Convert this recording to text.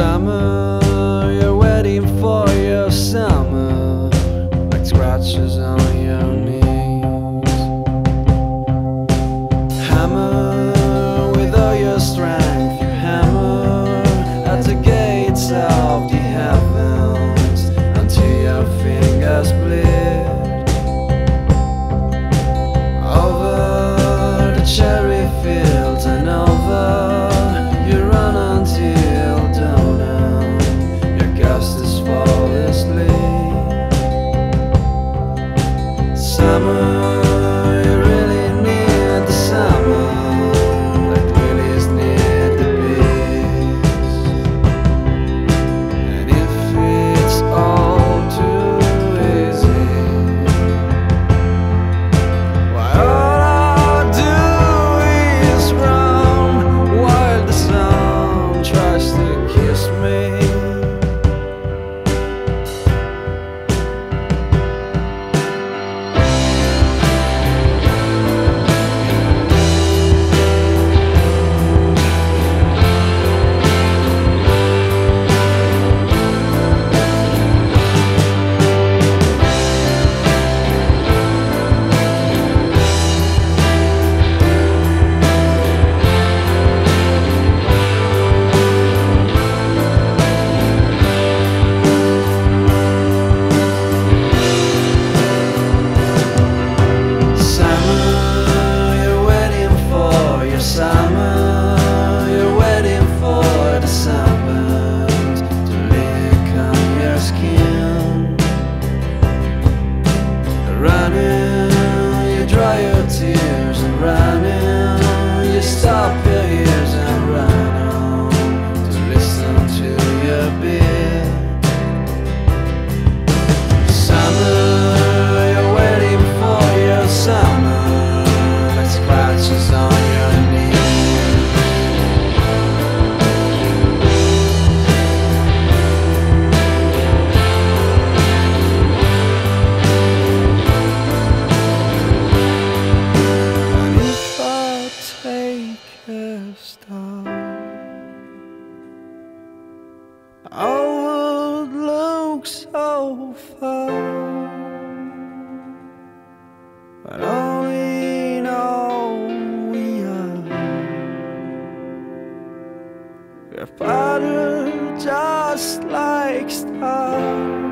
Summer, you're waiting for your summer, like scratches on your knees. Hammer with all your strength, you hammer at the gates of the heavens until your fingers bleed. Over the cherry fields and over you run until dawn. Your ghost is fall asleep. Summer, you really need the summer, like lilies need the bees. And if it's all too easy, why all I do is run while the sun tries to kiss me. Tears and running, you stop your ears and run on to listen to your beat. Summer, you're waiting for your summer, like scratches on your knees. I would look so far, but only know we are. We're parted just like stars.